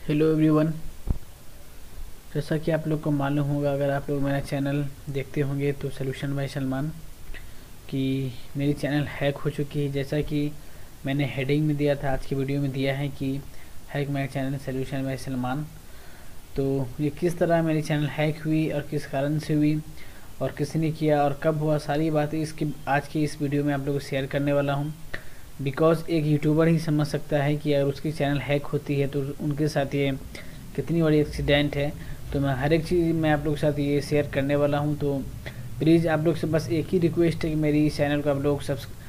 Hello everyone. जैसा कि आप लोग को मालूम होगा, अगर आप लोग मेरा चैनल देखते होंगे तो सोल्यूशन बाय सलमान कि मेरी चैनल हैक हो चुकी है। जैसा कि मैंने हेडिंग में दिया था, आज की वीडियो में दिया है कि हैक मेरा चैनल सोल्यूशन बाय सलमान। तो ये किस तरह मेरी चैनल हैक हुई और किस कारण से हुई और किसने किया और कब हुआ, सारी बातें इसकी आज की इस वीडियो में आप लोगों को शेयर करने वाला हूँ। बिकॉज़ एक यूट्यूबर ही समझ सकता है कि अगर उसकी चैनल हैक होती है तो उनके साथ ये कितनी बड़ी एक्सीडेंट है। तो मैं हर एक चीज़ मैं आप लोग के साथ ये शेयर करने वाला हूँ। तो प्लीज़ आप लोग से बस एक ही रिक्वेस्ट है कि मेरी इस चैनल को आप लोग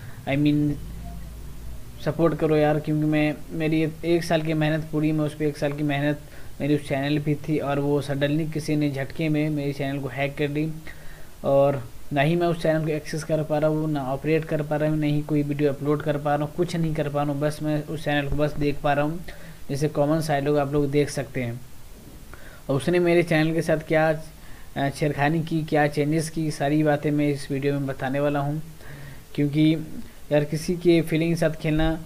सपोर्ट करो यार, क्योंकि मैं मेरी एक साल की मेहनत पूरी, मैं उस पर एक साल की मेहनत मेरी उस चैनल भी थी और वो सडनली किसी ने झटके में मेरी चैनल को हैक कर दी। और ना ही मैं उस चैनल को एक्सेस कर पा रहा हूँ, ना ऑपरेट कर पा रहा हूँ, नहीं कोई वीडियो अपलोड कर पा रहा हूँ, कुछ नहीं कर पा रहा हूँ। बस मैं उस चैनल को बस देख पा रहा हूँ जैसे कॉमन साइड लोग आप लोग देख सकते हैं। और उसने मेरे चैनल के साथ क्या छेड़खानी की, क्या चेंजेस की, सारी बातें मैं इस वीडियो में बताने वाला हूँ। क्योंकि यार किसी के फीलिंग के साथ खेलना,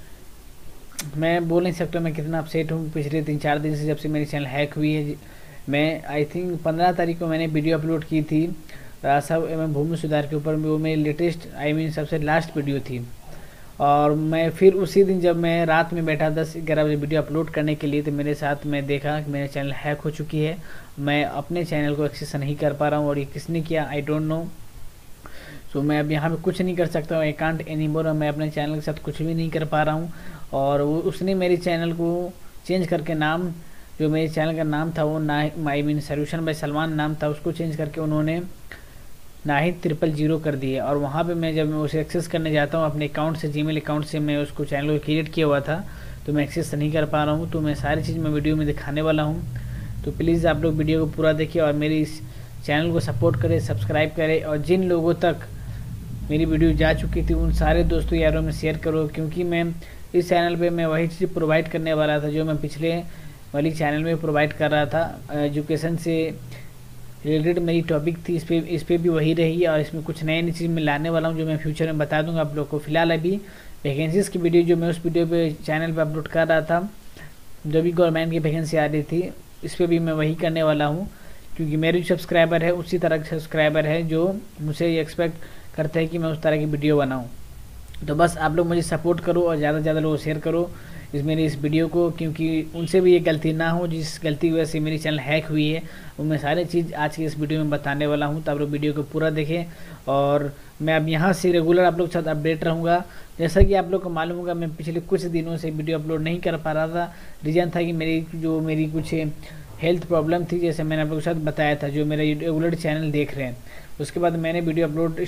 मैं बोल नहीं सकता मैं कितना अपसेट हूँ पिछले 3-4 दिन से जब से मेरी चैनल हैक हुई है। मैं आई थिंक 15 तारीख को मैंने वीडियो अपलोड की थी रासा एवं भूमि सुधार के ऊपर। वो मेरी लेटेस्ट सबसे लास्ट वीडियो थी। और मैं फिर उसी दिन जब मैं रात में बैठा 10-11 बजे वीडियो अपलोड करने के लिए, तो मेरे साथ मैं देखा कि मेरा चैनल हैक हो चुकी है। मैं अपने चैनल को एक्सेस नहीं कर पा रहा हूँ और ये किसने किया आई डोंट नो। सो मैं अब यहाँ पे कुछ नहीं कर सकता हूँ, आई कांट एनी मोर। मैं अपने चैनल के साथ कुछ भी नहीं कर पा रहा हूँ। और वो उसने मेरे चैनल को चेंज करके नाम, जो मेरे चैनल का नाम था वो ना सोल्यूशन बाय सलमान नाम था, उसको चेंज करके उन्होंने नाहिद 000 कर दिए। और वहाँ पे मैं जब मैं उसे एक्सेस करने जाता हूँ अपने अकाउंट से, जीमेल अकाउंट से, मैं उसको चैनल को क्रिएट किया हुआ था तो मैं एक्सेस नहीं कर पा रहा हूँ। तो मैं सारी चीज़ मैं वीडियो में दिखाने वाला हूँ। तो प्लीज़ आप लोग वीडियो को पूरा देखिए और मेरी इस चैनल को सपोर्ट करें, सब्सक्राइब करें। और जिन लोगों तक मेरी वीडियो जा चुकी थी उन सारे दोस्तों यारों में शेयर करो, क्योंकि मैं इस चैनल पे मैं वही चीज़ प्रोवाइड करने वाला था जो मैं पिछले वाली चैनल में प्रोवाइड कर रहा था। एजुकेशन से रिलेटेड मेरी टॉपिक थी, इस पे भी वही रही और इसमें कुछ नई नई चीज़ मैं लाने वाला हूँ जो मैं फ्यूचर में बता दूंगा आप लोग को। फिलहाल अभी वैकेंसीज़ की वीडियो जो मैं उस वीडियो पे चैनल पे अपलोड कर रहा था, जो भी गवर्नमेंट की वैकेंसी आ रही थी, इस पर भी मैं वही करने वाला हूँ। क्योंकि मेरे जो सब्सक्राइबर है उसी तरह के सब्सक्राइबर है जो मुझे ये एक्सपेक्ट करते हैं कि मैं उस तरह की वीडियो बनाऊँ। तो बस आप लोग मुझे सपोर्ट करो और ज़्यादा से ज़्यादा लोगों शेयर करो मेरी इस वीडियो को, क्योंकि उनसे भी ये गलती ना हो जिस गलती की वजह से मेरी चैनल हैक हुई है। वो मैं सारी चीज़ आज की इस वीडियो में बताने वाला हूँ। तो आप लोग वीडियो को पूरा देखें और मैं अब यहाँ से रेगुलर आप लोग के साथ अपडेट रहूँगा। जैसा कि आप लोग को मालूम होगा, मैं पिछले कुछ दिनों से वीडियो अपलोड नहीं कर पा रहा था। रीज़न था कि मेरी कुछ हेल्थ प्रॉब्लम थी, जैसे मैंने आप लोग के साथ बताया था। जो मेरा रेगुलर चैनल देख रहे हैं, उसके बाद मैंने वीडियो अपलोड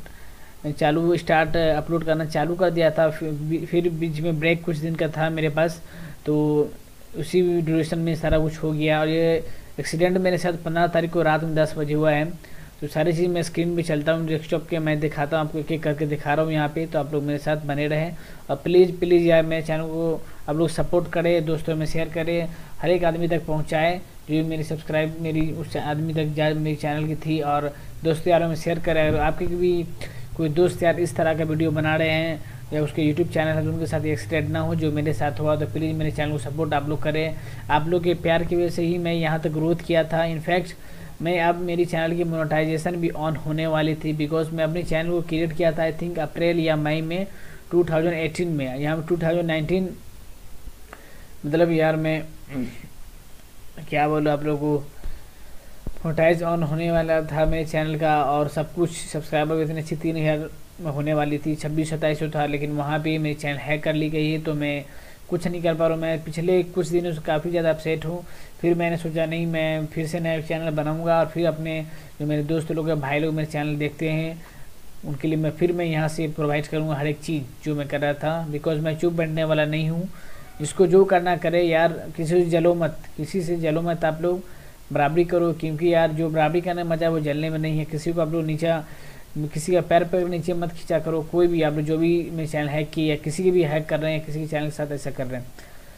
अपलोड करना चालू कर दिया था। फिर बीच में ब्रेक कुछ दिन का था मेरे पास, तो उसी ड्यूरेशन में सारा कुछ हो गया। और ये एक्सीडेंट मेरे साथ 15 तारीख को रात में 10 बजे हुआ है। तो सारी चीज़ मैं स्क्रीन पे चलता हूँ, डेस्कटॉप के मैं दिखाता हूँ आपको, एक एक करके दिखा रहा हूँ यहाँ पे। तो आप लोग मेरे साथ बने रहें और प्लीज़ यार मेरे चैनल को आप लोग सपोर्ट करें, दोस्तों में शेयर करें, हर एक आदमी तक पहुँचाएँ जो मेरी सब्सक्राइब मेरी उस आदमी तक जा मेरी चैनल की थी। और दोस्तों यारों में शेयर करें। अगर आपके भी कोई दोस्त यार इस तरह का वीडियो बना रहे हैं या उसके यूट्यूब चैनल है तो उनके साथ एक्सीडेंट ना हो जो मेरे साथ हुआ, तो प्लीज़ मेरे चैनल को सपोर्ट आप लोग करें। आप लोग के प्यार की वजह से ही मैं यहाँ तक ग्रोथ किया था। इनफैक्ट मैं अब मेरी चैनल की मोनेटाइजेशन भी ऑन होने वाली थी, बिकॉज मैं अपने चैनल को क्रिएट किया था आई थिंक अप्रैल या मई में 2018 में। यहाँ 2019 मतलब यार मैं क्या बोलूँ आप लोगों को, मोनेटाइज ऑन होने वाला था मेरे चैनल का और सब कुछ, सब्सक्राइबर भी इतनी अच्छी 3000 होने वाली थी, 26-27 था। लेकिन वहाँ पे मेरी चैनल हैक कर ली गई है तो मैं कुछ नहीं कर पा रहा हूँ। मैं पिछले कुछ दिनों से काफ़ी ज़्यादा अपसेट हूँ। फिर मैंने सोचा नहीं, मैं फिर से नया चैनल बनाऊँगा और फिर अपने जो मेरे दोस्त लोग हैं, भाई लोग मेरे चैनल देखते हैं, उनके लिए मैं यहाँ से प्रोवाइड करूँगा हर एक चीज़ जो मैं कर रहा था। बिकॉज मैं चुप बैठने वाला नहीं हूँ। जिसको जो करना करे यार, किसी से जलो मत आप लोग, बराबरी करो। क्योंकि यार जो बराबरी करने मजा है वो जलने में नहीं है। किसी को आप लोग नीचा, किसी का पैर पर नीचे मत खींचा करो। कोई भी आप लोग जो भी मेरे चैनल हैक किए या किसी के भी हैक कर रहे हैं, किसी के चैनल के साथ ऐसा कर रहे हैं,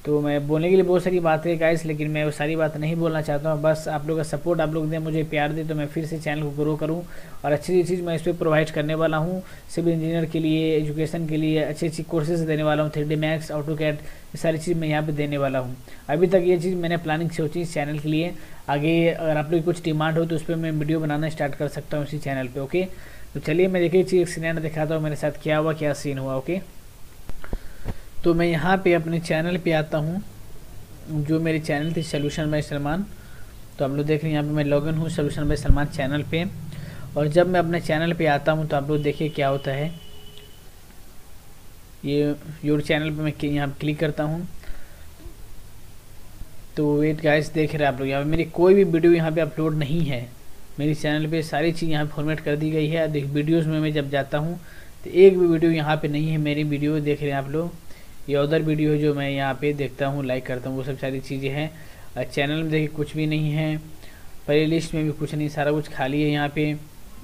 तो मैं बोलने के लिए बहुत सारी बातें हैं गाइस, लेकिन मैं वो सारी बात नहीं बोलना चाहता हूँ। बस आप लोग का सपोर्ट, आप लोग दें, मुझे प्यार दे, तो मैं फिर से चैनल को ग्रो करूँ और अच्छी चीज़ मैं इस पर प्रोवाइड करने वाला हूँ। सिविल इंजीनियर के लिए, एजुकेशन के लिए अच्छी कोर्सेज देने वाला हूँ। 3D मैक्स, ऑटोकैड, ये सारी चीज़ मैं यहाँ पे देने वाला हूँ। अभी तक ये चीज़ मैंने प्लानिंग सोची इस चैनल के लिए। आगे अगर आप लोग कुछ डिमांड हो तो उस पर मैं वीडियो बनाना स्टार्ट कर सकता हूँ इसी चैनल पर। ओके, तो चलिए मैं देखिए चीज़ एक्सीडेंट दिखाता हूँ मेरे साथ क्या हुआ, क्या सीन हुआ। ओके, तो मैं यहाँ पे अपने चैनल पे आता हूँ, जो मेरी चैनल थी सोल्यूशन बाय सलमान। तो आप लोग देख रहे हैं यहाँ पे मैं लॉगिन हूँ सोल्यूशन बाय सलमान चैनल पे। और जब मैं अपने चैनल पे आता हूँ तो आप लोग देखिए क्या होता है। ये योर चैनल पे मैं यहाँ पे क्लिक करता हूँ। तो वेट गाइस, देख रहे हैं आप लोग यहाँ पे मेरी कोई भी वीडियो यहाँ पे अपलोड नहीं है। मेरी चैनल पे सारी चीज़ यहाँ फॉर्मेट कर दी गई है। देख वीडियोज़ में मैं जब जाता हूँ तो एक भी वीडियो यहाँ पे नहीं है। मेरी वीडियो देख रहे हैं आप लोग, ये अदर वीडियो है जो मैं यहाँ पे देखता हूँ, लाइक करता हूँ, वो सब सारी चीज़ें हैं। चैनल में देखिए कुछ भी नहीं है, प्ले लिस्ट में भी कुछ नहीं, सारा कुछ खाली है यहाँ पे।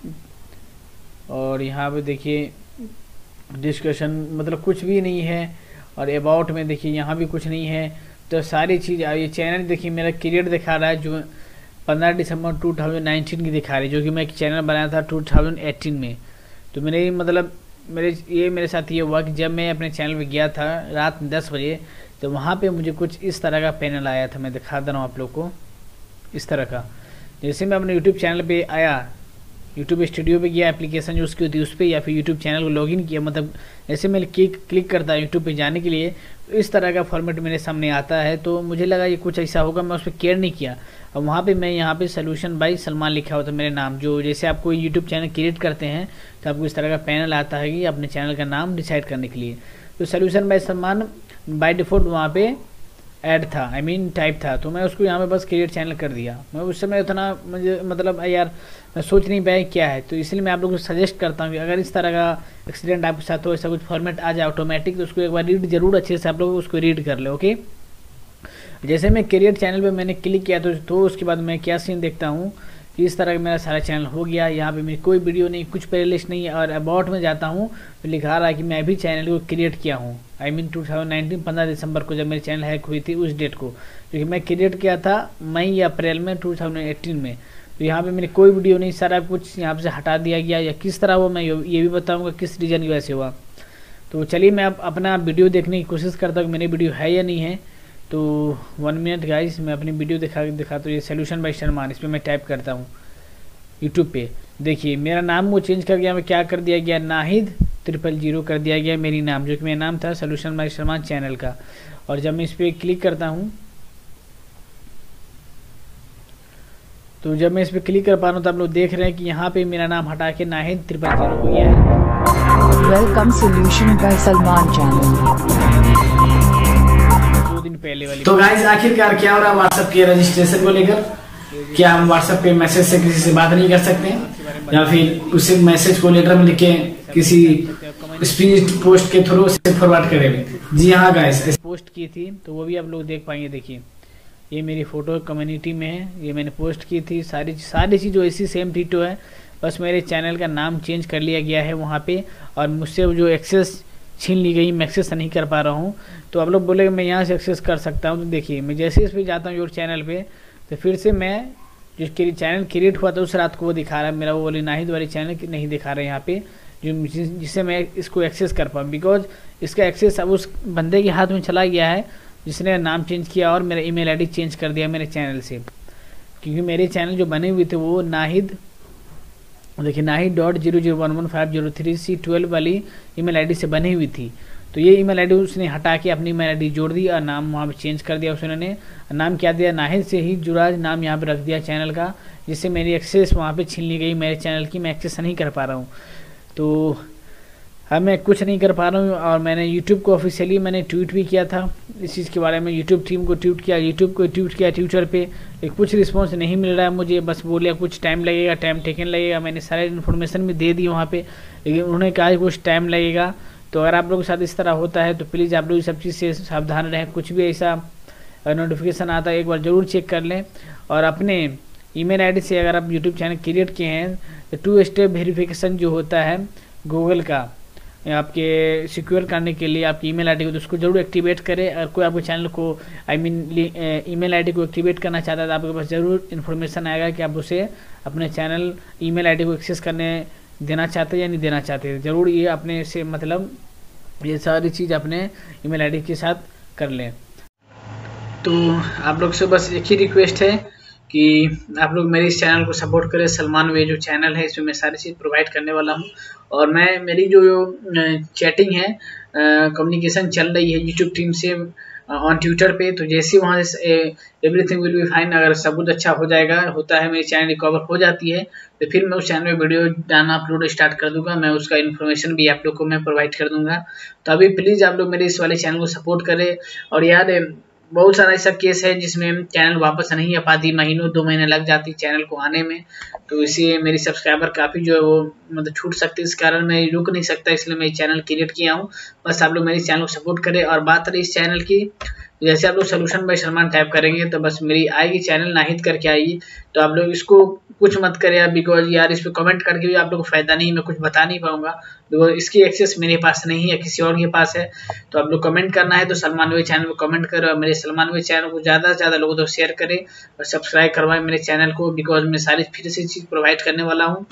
और यहाँ पे देखिए डिस्कशन मतलब कुछ भी नहीं है। और अबाउट में देखिए यहाँ भी कुछ नहीं है। तो सारी चीज़, ये चैनल देखिए मेरा क्रिएट दिखा रहा है जो 15 दिसंबर 2019 की दिखा रही है, जो कि मैं एक चैनल बनाया था 2018 में। तो मेरे मतलब मेरे साथ ये हुआ कि जब मैं अपने चैनल पे गया था रात 10 बजे, तो वहाँ पे मुझे कुछ इस तरह का पैनल आया था। मैं दिखा दे रहा हूँ आप लोग को, इस तरह का। जैसे मैं अपने यूट्यूब चैनल पे आया, यूट्यूब स्टूडियो पे गया, एप्लीकेशन जो उसकी होती है उस पर, या फिर यूट्यूब चैनल को लॉगिन किया, मतलब जैसे मैं क्लिक करता है यूट्यूब पे जाने के लिए, तो इस तरह का फॉर्मेट मेरे सामने आता है। तो मुझे लगा ये कुछ ऐसा होगा, मैं उस पर केयर नहीं किया। और वहाँ पे मैं यहाँ पे सोल्यूशन बाय सलमान लिखा होता है मेरे नाम, जो जैसे आप कोई यूट्यूब चैनल क्रिएट करते हैं तो आपको इस तरह का पैनल आता है कि अपने चैनल का नाम डिसाइड करने के लिए। तो solution by Salman by default वहाँ पे ऐड था, आई मीन टाइप था। तो मैं उसको यहाँ पे बस क्रिएट चैनल कर दिया। मैं उस समय उतना मुझे मतलब यार मैं सोच नहीं पाया क्या है। तो इसलिए मैं आप लोगों को सजेस्ट करता हूँ कि अगर इस तरह का एक्सीडेंट आपके साथ हो, ऐसा कुछ फॉर्मेट आ जाए ऑटोमेटिक, तो उसको एक बार रीड जरूर अच्छे से आप लोग उसको रीड कर ले। ओके, जैसे मैं क्रिएट चैनल पे मैंने क्लिक किया तो उसके बाद मैं क्या सीन देखता हूँ कि इस तरह का मेरा सारा चैनल हो गया। यहाँ पे मेरी कोई वीडियो नहीं, कुछ प्लेलिस्ट नहीं है। और अबाउट में जाता हूँ तो लिखा रहा है कि मैं भी चैनल को क्रिएट किया हूँ, आई मीन 2019 15 दिसंबर को जब मेरी चैनल हैक हुई थी उस डेट को, क्योंकि मैं क्रिएट किया था मई या अप्रैल में 2018 में। तो यहाँ पे मेरी कोई वीडियो नहीं, सारा कुछ यहाँ से हटा दिया गया। या किस तरह वो मैं ये भी बताऊँगा किस रीजन की वजह से हुआ। तो चलिए मैं अब अपना वीडियो देखने की कोशिश करता हूँ कि मेरी वीडियो है या नहीं है। तो 1 मिनट गाइस, मैं अपनी वीडियो दिखाता हूँ। ये सोल्यूशन बाय सलमान, इस पर मैं टाइप करता हूँ यूट्यूब पे। देखिए मेरा नाम वो चेंज कर दिया, मैं क्या कर दिया गया, नाहिद 000 कर दिया गया मेरी नाम, जो कि मेरा नाम था सोल्यूशन बाय सलमान चैनल का। और जब मैं इस पर क्लिक करता हूँ, तो जब मैं इस पर क्लिक कर पा रहा हूँ तो आप लोग देख रहे हैं कि यहाँ पे मेरा नाम हटा के नाहिद 000 हो गया है। Welcome solution by Salman channel. दिन पहले वाली। तो गाइस आखिरकार क्या हो रहा है व्हाट्सएप के रजिस्ट्रेशन को लेकर? क्या हम व्हाट्सएप पे मैसेज से किसी से बात नहीं कर सकते हैं, या फिर उसी मैसेज को लेटर में लिख के किसी स्पीड पोस्ट के थ्रू से फॉरवर्ड करेंगे? जी हाँ गाइस, पोस्ट की थी तो वो भी आप लोग देख पाएंगे। देखिए ये मेरी फोटो कम्युनिटी में है, ये मैंने पोस्ट की थी। सारी चीज़ ऐसी सेम डिटो है, बस मेरे चैनल का नाम चेंज कर लिया गया है वहाँ पे। और मुझसे जो एक्सेस छीन ली गई, मैं एक्सेस नहीं कर पा रहा हूँ। तो आप लोग बोले मैं यहाँ से एक्सेस कर सकता हूँ। तो देखिए मैं जैसे इस पर जाता हूँ योर चैनल पे, तो फिर से मैं जो चैनल क्रिएट हुआ था उस रात को वो दिखा रहा है, मेरा वो वाली नाहिद वाली चैनल नहीं दिखा रहा है यहाँ पे, जो जिससे मैं इसको एक्सेस कर पाऊँ। बिकॉज इसका एक्सेस अब उस बंदे के हाथ में चला गया है जिसने नाम चेंज किया और मेरा ईमेल आईडी चेंज कर दिया मेरे चैनल से। क्योंकि मेरे चैनल जो बने हुए थे वो नाहिद, देखिए नाहिद.00115003C12 वाली ईमेल आईडी से बनी हुई थी। तो ये ईमेल आईडी उसने हटा के अपनी ईमेल आईडी जोड़ दी और नाम वहाँ पे चेंज कर दिया उसने। नाम क्या दिया, नाहिद से ही जुराज नाम यहाँ पे रख दिया चैनल का, जिससे मेरी एक्सेस वहाँ पे छीन ली गई मेरे चैनल की। मैं एक्सेस नहीं कर पा रहा हूँ, तो अब मैं कुछ नहीं कर पा रहा हूँ। और मैंने यूट्यूब को ऑफिशियली मैंने ट्वीट भी किया था इस चीज़ के बारे में, यूट्यूब टीम को ट्वीट किया, यूट्यूब को ट्वीट किया ट्विटर पे, लेकिन कुछ रिस्पॉन्स नहीं मिल रहा है मुझे। बस बोले कुछ टाइम लगेगा, टाइम टेकन लगेगा। मैंने सारे इन्फॉर्मेशन भी दे दी वहाँ पे, लेकिन उन्होंने कहा कुछ टाइम लगेगा। तो अगर आप लोगों के साथ इस तरह होता है तो प्लीज़ आप लोग इस सब चीज़ से सावधान रहें। कुछ भी ऐसा नोटिफिकेशन आता है एक बार ज़रूर चेक कर लें। और अपने ईमेल आईडी से अगर आप यूट्यूब चैनल क्रिएट किए हैं तो 2 स्टेप वेरिफिकेशन जो होता है गूगल का, आपके सिक्योर करने के लिए आपकी ईमेल आईडी को, तो उसको जरूर एक्टिवेट करें। अगर कोई आपके चैनल को ईमेल आईडी को एक्टिवेट करना चाहता है तो आपके पास जरूर इन्फॉर्मेशन आएगा कि आप उसे अपने चैनल ईमेल आईडी को एक्सेस करने देना चाहते हैं या नहीं देना चाहते। ज़रूर ये अपने से मतलब ये सारी चीज़ अपने ईमेल आईडी के साथ कर लें। तो आप लोग से बस एक ही रिक्वेस्ट है कि आप लोग मेरे इस चैनल को सपोर्ट करें। सलमान वे जो चैनल है इसमें मैं सारी चीज़ प्रोवाइड करने वाला हूँ, और मैं मेरी जो चैटिंग है, कम्युनिकेशन चल रही है यूट्यूब टीम से ऑन ट्विटर पे, तो जैसे वहाँ से एवरीथिंग विल बी फाइन, अगर सब कुछ अच्छा हो जाएगा, होता है, मेरी चैनल रिकवर हो जाती है, तो फिर मैं उस चैनल में वीडियो डालना अपलोड स्टार्ट कर दूंगा। मैं उसका इन्फॉर्मेशन भी आप लोग को मैं प्रोवाइड कर दूंगा। तो अभी प्लीज़ आप लोग मेरे इस वाले चैनल को सपोर्ट करें। और यार बहुत सारा ऐसा केस है जिसमें चैनल वापस नहीं आ पाती, महीनों 2 महीने लग जाती चैनल को आने में, तो इसी मेरी सब्सक्राइबर काफ़ी जो है वो मतलब छूट सकती है। इस कारण मैं रुक नहीं सकता, इसलिए मैं चैनल क्रिएट किया हूँ। बस आप लोग मेरी चैनल को सपोर्ट करें। और बात रही इस चैनल की, जैसे आप लोग सोल्यूशन बाय सलमान टाइप करेंगे तो बस मेरी आएगी चैनल, नाहिद करके आएगी, तो आप लोग इसको कुछ मत करें, बिकॉज यार इस पर कमेंट करके भी आप लोग को फायदा नहीं, मैं कुछ बता नहीं पाऊंगा, बिकॉज इसकी एक्सेस मेरे पास नहीं है, किसी और के पास है। तो आप लोग कमेंट करना है तो सलमान वे चैनल को कमेंट करें, और मेरे सलमान वे चैनल को ज़्यादा से ज़्यादा लोगों तक शेयर करें और सब्सक्राइब करवाएं मेरे चैनल को, बिकॉज मैं सारी फिर से चीज़ प्रोवाइड करने वाला हूँ।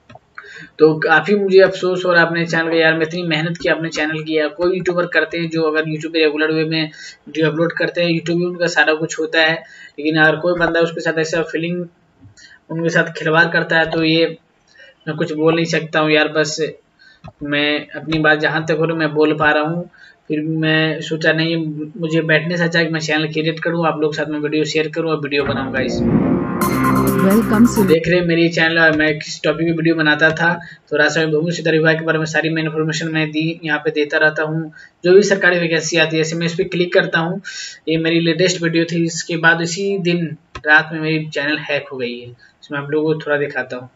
तो काफ़ी मुझे अफसोस हो रहा है अपने चैनल का, यार मैं इतनी मेहनत की अपने चैनल की। यार कोई यूट्यूबर करते हैं जो अगर यूट्यूब पे रेगुलर वे में वीडियो अपलोड करते हैं, यूट्यूब में उनका सारा कुछ होता है, लेकिन अगर कोई बंदा उसके साथ ऐसा फीलिंग उनके साथ खिलवाड़ करता है तो ये मैं कुछ बोल नहीं सकता हूँ यार। बस मैं अपनी बात जहाँ तक हो रही मैं बोल पा रहा हूँ। फिर मैं सोचा नहीं, मुझे बैठने से अच्छा कि मैं चैनल क्रिएट करूँ, आप लोग के साथ में वीडियो शेयर करूँ और वीडियो बनाऊंगा। इस Welcome to देख रहे मेरी चैनल, मैं किस टॉपिक पे वीडियो बनाता था, तो राष्ट्रीय भूमि सुधार विभाग के बारे में सारी मैं इन्फॉर्मेशन मैं दी यहाँ पे देता रहता हूँ। जो भी सरकारी वैकेंसी आती है ऐसे मैं इस पर क्लिक करता हूँ। ये मेरी लेटेस्ट वीडियो थी, इसके बाद इसी दिन रात में मेरी चैनल हैक हो गई है। इसमें आप लोगों को थोड़ा दिखाता हूँ,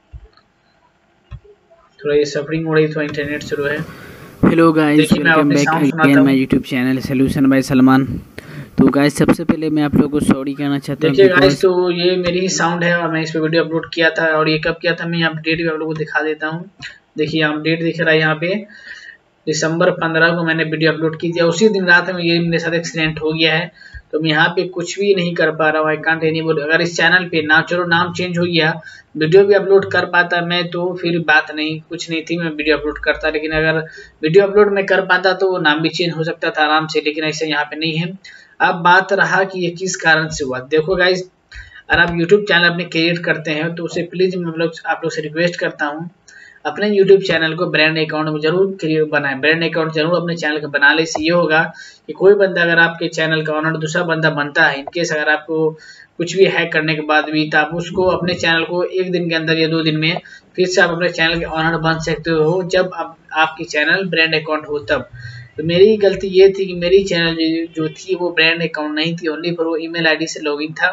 थोड़ा ये सफरिंग हो रही, थोड़ा इंटरनेट स्लो है। हेलो गाइस, देखिए मैं वेलकम अपने बैक साउंड अगेन सुनाता माय हूँ। YouTube channel solution by Salman. तो गाइस सबसे पहले मैं आप लोगों को सॉरी कहना चाहता हूँ देखिए गाइस, बिकॉज तो ये मेरी ही साउंड है और मैं इस पे वीडियो अपलोड किया था, और ये कब किया था मैं यहाँ डेट भी आप लोगों को दिखा देता हूँ। देखिए यहाँ डेट दिख रहा है, यहाँ पे दिसंबर 15 को मैंने वीडियो अपलोड की थी, उसी दिन रात में ये मेरे साथ एक्सीडेंट हो गया है। तो मैं यहाँ पे कुछ भी नहीं कर पा रहा हूँ, आई कांट एनीबॉडी। अगर इस चैनल पे ना, चलो नाम चेंज हो गया, वीडियो भी अपलोड कर पाता मैं तो फिर बात नहीं, कुछ नहीं थी, मैं वीडियो अपलोड करता। लेकिन अगर वीडियो अपलोड मैं कर पाता तो वो नाम भी चेंज हो सकता था आराम से, लेकिन ऐसे यहाँ पे नहीं है। अब बात रहा कि ये किस कारण से हुआ। देखो गाइज, अगर आप यूट्यूब चैनल अपने क्रिएट करते हैं तो उसे प्लीज मैं आप लोग से रिक्वेस्ट करता हूँ, अपने यूट्यूब चैनल को ब्रांड अकाउंट में जरूर बनाएं। ब्रांड अकाउंट जरूर अपने चैनल का बना ले। इससे ये होगा कि कोई बंदा अगर आपके चैनल का ऑनर दूसरा बंदा बनता है, इनकेस अगर आपको कुछ भी हैक करने के बाद भी, तो आप उसको अपने चैनल को 1 दिन के अंदर या 2 दिन में फिर से आप अपने चैनल के ऑनर बन सकते हो, जब आपकी चैनल ब्रांड अकाउंट हो तब। तो मेरी गलती ये थी कि मेरी चैनल जो थी वो ब्रांड अकाउंट नहीं थी, ओनली पर वो ईमेल आईडी से लॉगिन था,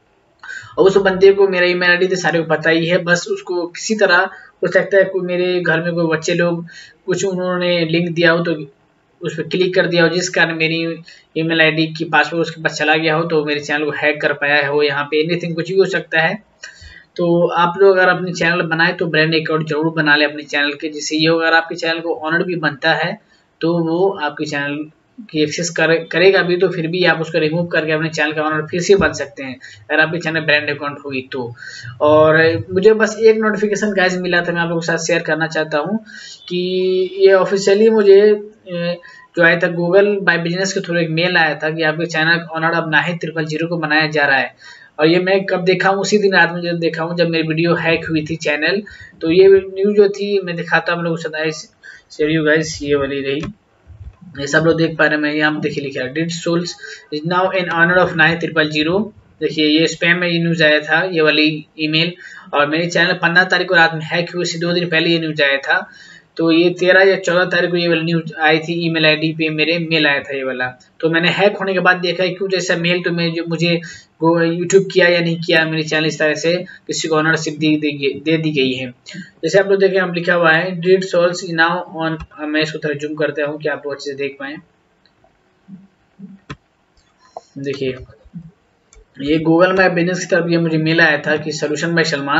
और उस बंदे को मेरा ईमेल आईडी तो सारे को पता ही है। बस उसको किसी तरह हो सकता है कोई मेरे घर में कोई बच्चे लोग कुछ उन्होंने लिंक दिया हो तो उस पर क्लिक कर दिया हो, जिस कारण मेरी ईमेल आईडी की पासवर्ड उसके पास चला गया हो, तो मेरे चैनल को हैक कर पाया है वो। यहाँ पे एनीथिंग कुछ भी हो सकता है। तो आप लोग अगर अपने चैनल बनाए तो ब्रांड अकाउंट जरूर बना ले अपने चैनल के, जिससे ये होगा अगर आपके चैनल को ऑनर भी बनता है तो वो आपके चैनल की एक्सेस करेगा भी, तो फिर भी आप उसको रिमूव करके अपने चैनल का ऑनर फिर से बन सकते हैं अगर आपके चैनल ब्रांड अकाउंट होगी तो। और मुझे बस एक नोटिफिकेशन गाइस मिला था, मैं आप लोगों के साथ शेयर करना चाहता हूँ कि ये ऑफिशियली मुझे जो आया था गूगल बाय बिजनेस के थ्रू एक मेल आया था कि आपके चैनल ऑनर अब नाहिद 000 को बनाया जा रहा है। और ये मैं कब देखा हूँ, उसी दिन रात में जब देखा हूँ जब मेरी वीडियो हैक हुई थी चैनल। तो ये न्यूज जो थी मैं दिखाता हूँ लोगों के साथ, गाइस ये वाली रही, ये सब लोग देख पा रहे हैं। मैं यहाँ देखिए लिखा है did souls is now in owner of Nahid 000। देखिए ये स्पैम में ये न्यूज आया था, ये वाली ईमेल, और मेरे चैनल 15 तारीख को रात में हैक हुई, इससे 2 दिन पहले ये न्यूज आया था। तो ये 13 या 14 तारीख को ये वाली न्यूज आई थी, ईमेल आईडी पे मेरे मेल आया था ये वाला। तो मैंने हैक होने के बाद देखा है क्यों जैसा मेल, तो मैं जो मुझे यूट्यूब किया या नहीं किया, मेरे चैनल इस तरह से किसी को ऑनरशिप दे दी गई है। जैसे आप लोग देखें, हम लिखा हुआ है डिड सोल्स नाउ ऑन, मैं इसको थोड़ा जूम करता हूँ कि आप लोग अच्छे से देख पाए। देखिए ये गूगल मैप बिजनेस की तरफ ये मुझे मेल आया था कि solution by Salman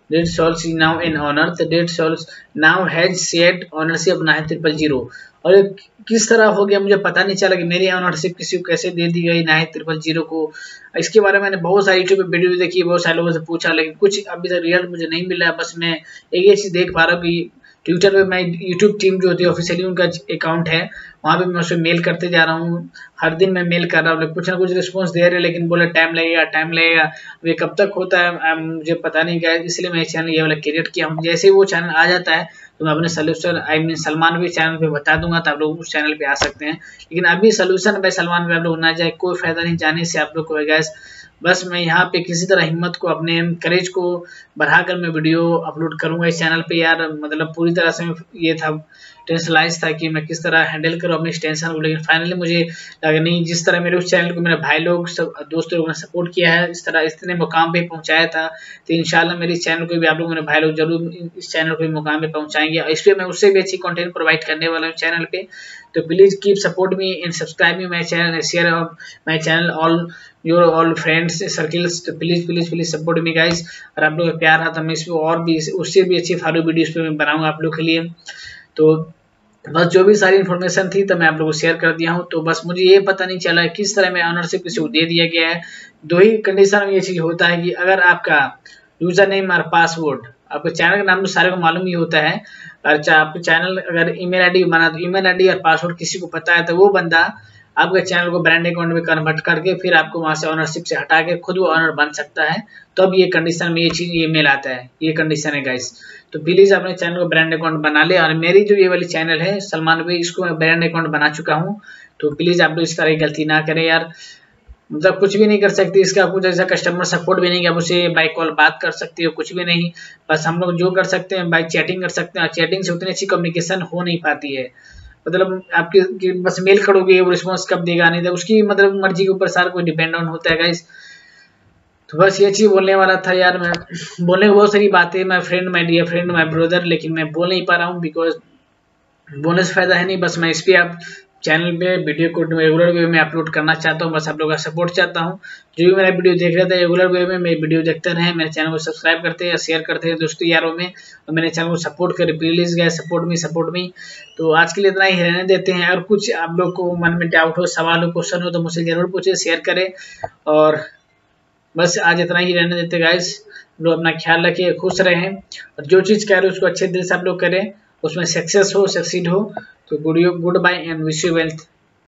date souls is now in owner, the date souls now has shared ownership 9000। और ये किस तरह हो गया मुझे पता नहीं चला कि मेरी ऑनरशिप किसी को कैसे दे दी गई 9000 को। इसके बारे में मैंने बहुत सारी यूट्यूब पे वीडियो देखी, बहुत सारे लोगों से पूछा, लेकिन कुछ अभी तक रिजल्ट मुझे नहीं मिला। बस मैं एक ये चीज़ देख पा रहा हूँ कि ट्विटर पे मैं यूट्यूब टीम जो होती है ऑफिशियली उनका अकाउंट है, वहाँ पे मैं उसमें मेल करते जा रहा हूँ। हर दिन मैं मेल कर रहा हूँ, कुछ ना कुछ रिस्पॉन्स दे रहे हैं, लेकिन बोले टाइम लगेगा टाइम लगेगा। अब ये कब तक होता है मुझे पता नहीं क्या है, इसलिए मैं चैनल ये वाला क्रिएट किया हूँ। जैसे ही वो चैनल आ जाता है तो मैं अपने सोल्यूशन आई मीन सलमान भी चैनल पे बता दूंगा, तो आप लोग उस चैनल पे आ सकते हैं। लेकिन अभी सोल्यूशन बाय सलमान पे आप लोग ना जाए, कोई फायदा नहीं जाने से आप लोग को गैस। बस मैं यहाँ पे किसी तरह हिम्मत को, अपने करेज को बढ़ाकर मैं वीडियो अपलोड करूंगा इस चैनल पे यार। मतलब पूरी तरह से ये था, टेंशनलाइज था कि मैं किस तरह हैंडल करूँ अपनी इस टेंशन को। लेकिन फाइनली मुझे लगा नहीं, जिस तरह मेरे उस चैनल को मेरे भाई लोग सब दोस्त लोगों ने सपोर्ट किया है, इस तरह इतने मुकाम पे पहुंचाया था, तो इंशाल्लाह मेरे इस चैनल को भी आप लोग मेरे भाई लोग जरूर इस चैनल को भी मुकाम पे पहुंचाएंगे। इस पर मैं उससे भी अच्छी कंटेंट प्रोवाइड करने वाला हूँ चैनल पे। तो please keep support me and subscribe me my channel, share my channel all your all friends circles. तो please please please support me guys. और आप लोग का प्यार रहा तो मैं इसमें और भी उससे भी अच्छी फालतू वीडियोस पे मैं बनाऊंगा आप लोग के लिए। तो बस जो भी सारी इन्फॉर्मेशन थी तो मैं आप लोगों को शेयर कर दिया हूँ। तो बस मुझे ये पता नहीं चला है किस तरह में ऑनरशिप किसी को दे दिया गया है। दो ही कंडीशन में ये चीज होता है कि अगर आपका यूजर नेम और पासवर्ड, आपके चैनल का नाम तो सारे को मालूम ही होता है, और आपके चैनल अगर ईमेल आईडी बना तो ईमेल आईडी और पासवर्ड किसी को पता है, तो वो बंदा आपके चैनल को ब्रांड अकाउंट में कन्वर्ट करके फिर आपको वहां से ऑनरशिप से हटा के खुद वो ऑनर बन सकता है। तब ये कंडीशन में ये चीज ये मेल आता है, ये कंडीशन है गाइस। तो प्लीज अपने चैनल को ब्रांड अकाउंट बना ले। और मेरी जो ये वाली चैनल है सलमान भाई, इसको मैं ब्रांड अकाउंट बना चुका हूँ। तो प्लीज आप लोग इस तरह की गलती ना करें यार। मतलब कुछ भी नहीं कर सकती इसका, कुछ ऐसा कस्टमर सपोर्ट भी नहीं कि आप उसे बाय कॉल बात कर सकते हो, कुछ भी नहीं। बस हम लोग जो कर सकते हैं बाय चैटिंग कर सकते हैं, और चैटिंग से उतनी अच्छी कम्युनिकेशन हो नहीं पाती है। मतलब आपकी बस मेल करोगे वो रिस्पॉन्स कब देगा नहीं देगा उसकी मतलब मर्जी के ऊपर सारा कोई डिपेंड ऑन होता है गाइस। तो बस ये चीज बोलने वाला था यार। मैं बोलने को बहुत सारी बातें, my friend, my dear friend, my brother, लेकिन मैं बोल नहीं पा रहा हूँ बिकॉज बोलने से फायदा है नहीं। बस मैं इस पे आप चैनल पे वीडियो को रेगुलर वे में अपलोड करना चाहता हूँ। बस आप लोगों का सपोर्ट चाहता हूँ। जो भी मेरा वीडियो देख रहे थे रेगुलर वे में मेरी वीडियो देखते रहें, मेरे चैनल को सब्सक्राइब करते हैं, शेयर करते हैं दोस्तों यारों में, और मेरे चैनल को सपोर्ट करें प्लीज गए, सपोर्ट मी। तो आज के लिए इतना ही रहने देते हैं। और कुछ आप लोग को मन में डाउट हो, सवाल हो, क्वेश्चन हो तो मुझसे जरूर पूछे, शेयर करें। और बस आज इतना ही रहने देते गाइस। लोग अपना ख्याल रखिए, खुश रहें, और जो चीज़ कह रहे हो उसको अच्छे दिल से आप लोग करें, उसमें सक्सेस हो, सक्सीड हो। तो good bye and wish you wealth.